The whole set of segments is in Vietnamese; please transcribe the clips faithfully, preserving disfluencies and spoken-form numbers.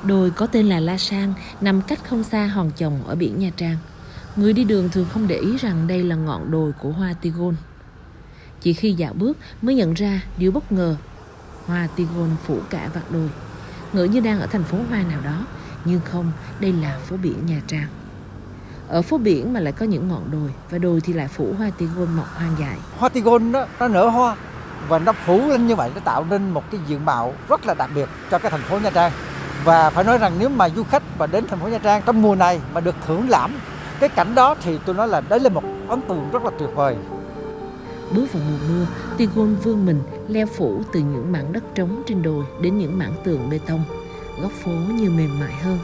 Đồi có tên là La Sang nằm cách không xa Hòn Chồng ở biển Nha Trang. Người đi đường thường không để ý rằng đây là ngọn đồi của hoa tigon. Chỉ khi dạo bước mới nhận ra điều bất ngờ. Hoa tigon phủ cả vạt đồi, ngỡ như đang ở thành phố hoa nào đó. Nhưng không, đây là phố biển Nha Trang. Ở phố biển mà lại có những ngọn đồi, và đồi thì lại phủ hoa tigon mọc hoang dại. Hoa tigon đó, nó nở hoa và nó phủ lên như vậy, nó tạo nên một cái diện mạo rất là đặc biệt cho cái thành phố Nha Trang. Và phải nói rằng nếu mà du khách mà đến thành phố Nha Trang trong mùa này mà được thưởng lãm cái cảnh đó thì tôi nói là đấy là một ấn tượng rất là tuyệt vời. Bước vào mùa mưa, tigon vươn mình leo phủ từ những mảng đất trống trên đồi đến những mảng tường bê tông, góc phố như mềm mại hơn.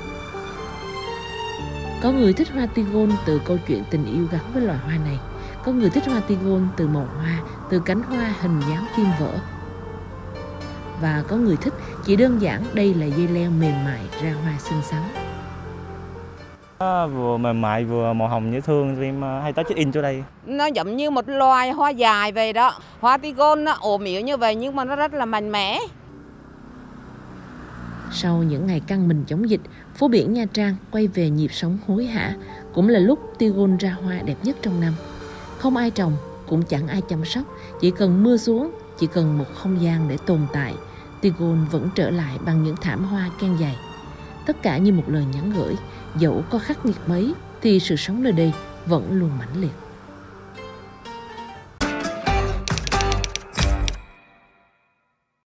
Có người thích hoa tigon từ câu chuyện tình yêu gắn với loài hoa này. Có người thích hoa tigon từ màu hoa, từ cánh hoa hình dáng tim vỡ. Và có người thích chỉ đơn giản đây là dây leo mềm mại ra hoa xinh xắn. Nó vừa mềm mại vừa màu hồng dễ thương, em hay tới check in chỗ đây. Nó giống như một loài hoa dài về đó. Hoa tigon nó ốm yếu như vậy nhưng mà nó rất là mạnh mẽ. Sau những ngày căng mình chống dịch, phố biển Nha Trang quay về nhịp sống hối hả. Cũng là lúc tigon ra hoa đẹp nhất trong năm. Không ai trồng, cũng chẳng ai chăm sóc. Chỉ cần mưa xuống, chỉ cần một không gian để tồn tại, tigon vẫn trở lại bằng những thảm hoa ken dày. Tất cả như một lời nhắn gửi, dẫu có khắc nghiệt mấy thì sự sống nơi đây vẫn luôn mãnh liệt.